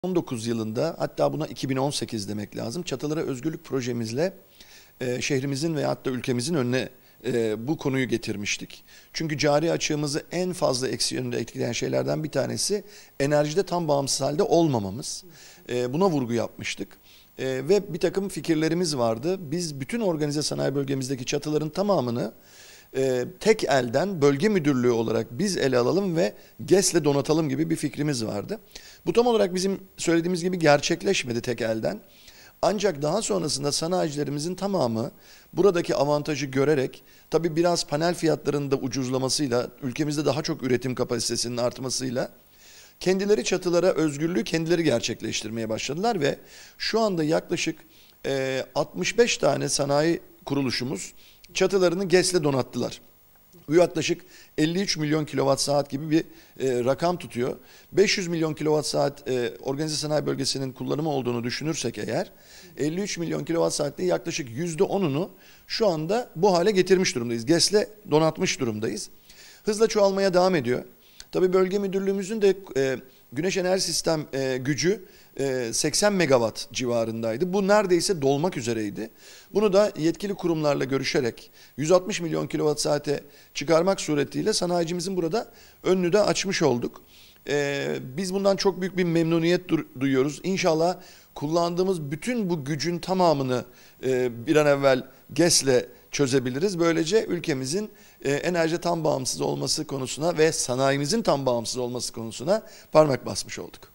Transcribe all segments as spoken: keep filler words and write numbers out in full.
on dokuz yılında, hatta buna iki bin on sekiz demek lazım, Çatılara Özgürlük projemizle e, şehrimizin ve hatta ülkemizin önüne e, bu konuyu getirmiştik. Çünkü cari açığımızı en fazla eksi yönde etkileyen şeylerden bir tanesi enerjide tam bağımsız halde olmamamız. E, buna vurgu yapmıştık. E, ve bir takım fikirlerimiz vardı. Biz bütün organize sanayi bölgemizdeki çatıların tamamını e, tek elden bölge müdürlüğü olarak biz ele alalım ve GES'le donatalım gibi bir fikrimiz vardı. Bu tam olarak bizim söylediğimiz gibi gerçekleşmedi tek elden. Ancak daha sonrasında sanayicilerimizin tamamı buradaki avantajı görerek, tabii biraz panel fiyatlarının da ucuzlamasıyla, ülkemizde daha çok üretim kapasitesinin artmasıyla kendileri çatılara özgürlüğü kendileri gerçekleştirmeye başladılar ve şu anda yaklaşık e, altmış beş tane sanayi kuruluşumuz çatılarını GES'le donattılar. Bu yaklaşık elli üç milyon kilowatt saat gibi bir e, rakam tutuyor. beş yüz milyon kilowatt saat e, organize sanayi bölgesinin kullanımı olduğunu düşünürsek eğer, elli üç milyon kilowatt saatte yaklaşık yüzde onunu şu anda bu hale getirmiş durumdayız. GES'le donatmış durumdayız. Hızla çoğalmaya devam ediyor. Tabii bölge müdürlüğümüzün de e, güneş enerji sistem e, gücü e, seksen megawatt civarındaydı. Bu neredeyse dolmak üzereydi. Bunu da yetkili kurumlarla görüşerek yüz altmış milyon kilowatt saate çıkarmak suretiyle sanayicimizin burada önünü de açmış olduk. E, biz bundan çok büyük bir memnuniyet duyuyoruz. İnşallah kullandığımız bütün bu gücün tamamını e, bir an evvel GES'le çözebiliriz. Böylece ülkemizin e, enerji tam bağımsız olması konusuna ve sanayimizin tam bağımsız olması konusuna parmak basmış olduk.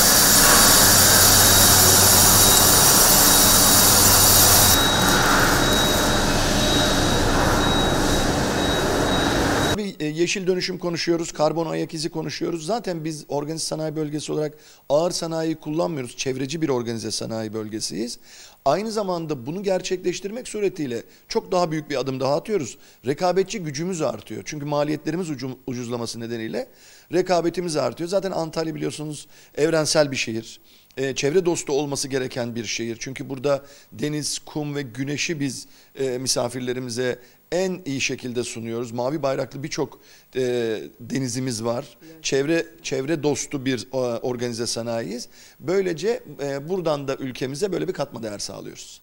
Bir yeşil dönüşüm konuşuyoruz, karbon ayak izi konuşuyoruz. Zaten biz organize sanayi bölgesi olarak ağır sanayiyi kullanmıyoruz. Çevreci bir organize sanayi bölgesiyiz. Aynı zamanda bunu gerçekleştirmek suretiyle çok daha büyük bir adım daha atıyoruz. Rekabetçi gücümüz artıyor. Çünkü maliyetlerimiz ucuzlaması nedeniyle rekabetimiz artıyor. Zaten Antalya biliyorsunuz evrensel bir şehir. Ee, çevre dostu olması gereken bir şehir. Çünkü burada deniz, kum ve güneşi biz e, misafirlerimize en iyi şekilde sunuyoruz. Mavi bayraklı birçok e, denizimiz var. Evet. Çevre çevre dostu bir e, organize sanayiyiz. Böylece e, buradan da ülkemize böyle bir katma değer sağlıyoruz.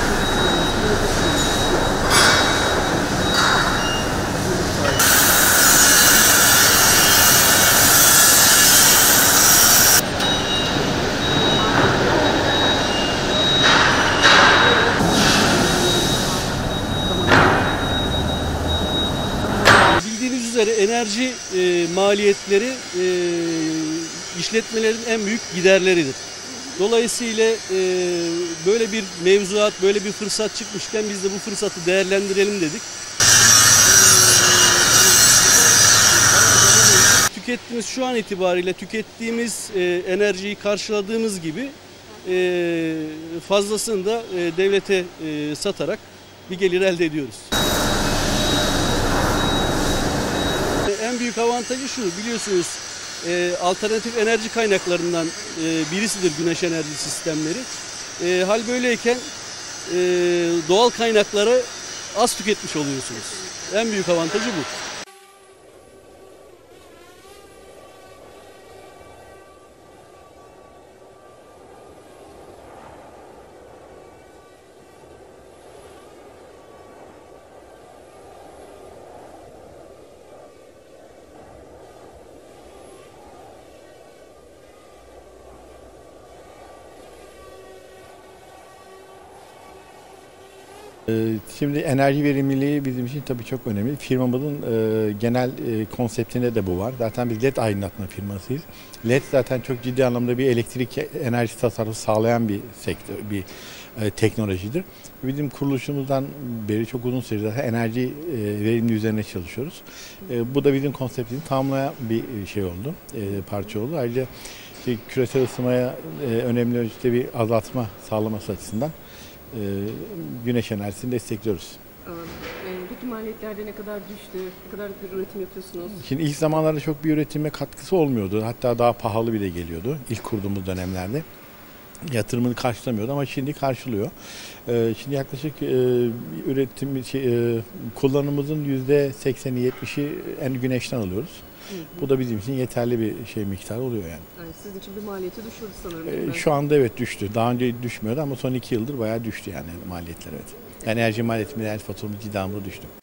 Enerji e, maliyetleri e, işletmelerin en büyük giderleridir. Dolayısıyla e, böyle bir mevzuat, böyle bir fırsat çıkmışken biz de bu fırsatı değerlendirelim dedik. Tükettiğimiz şu an itibariyle tükettiğimiz e, enerjiyi karşıladığımız gibi e, fazlasını da e, devlete e, satarak bir gelir elde ediyoruz. En büyük avantajı şu, biliyorsunuz e, alternatif enerji kaynaklarından e, birisidir güneş enerji sistemleri. E, hal böyleyken e, doğal kaynakları az tüketmiş oluyorsunuz. En büyük avantajı bu. Şimdi enerji verimliliği bizim için tabii çok önemli. Firmamızın e, genel e, konseptinde de bu var. Zaten biz led aydınlatma firmasıyız. led zaten çok ciddi anlamda bir elektrik enerji tasarrufu sağlayan bir sektör, bir e, teknolojidir. Bizim kuruluşumuzdan beri çok uzun süredir enerji e, verimliliği üzerine çalışıyoruz. E, bu da bizim konseptimizi tamamlayan bir şey oldu, e, parça oldu. Ayrıca işte, küresel ısınmaya e, önemli ölçüde bir azaltma sağlaması açısından güneş enerjisini destekliyoruz. Peki maliyetlerde ne kadar düştü? Ne kadar bir üretim yapıyorsunuz? Şimdi ilk zamanlarda çok bir üretime katkısı olmuyordu. Hatta daha pahalı bile geliyordu ilk kurduğumuz dönemlerde. Yatırımını karşılamıyordu ama şimdi karşılıyor. Şimdi yaklaşık üretim şey, kullanımımızın yüzde sekseni yetmişi en güneşten alıyoruz. Bu da bizim için yeterli bir şey miktar oluyor yani. Yani sizin için bir maliyeti düşürdü sanırım. Ee, şu anda evet düştü. Daha önce düşmüyordu ama son iki yıldır bayağı düştü yani maliyetler, evet. Yani enerji maliyetimiz, enerji faturamız ciddi anlamda düştü.